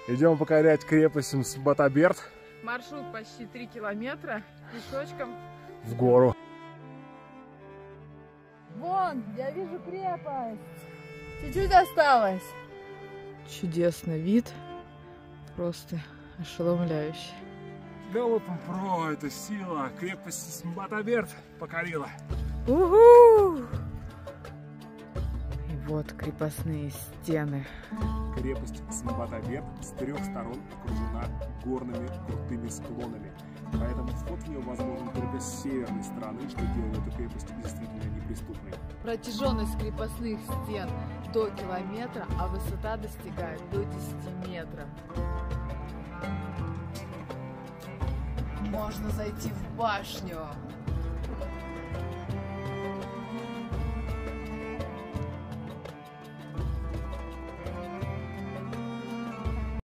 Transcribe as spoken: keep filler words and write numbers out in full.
Идем покорять крепость Мсбата-Берд. Маршрут почти три километра пешочком. В гору. Вон, я вижу крепость. Чуть-чуть осталось. Чудесный вид. Просто ошеломляющий. Да вот про это сила. Крепость Мсбата-Берд покорила. Уху! И вот крепостные стены. Крепость Мсбата-Берд с трех сторон окружена горными крутыми склонами. Поэтому вход в нее возможен только с северной стороны, что делает эту крепость действительно неприступной. Протяженность крепостных стен до километра, а высота достигает до десяти метров. Можно зайти в башню.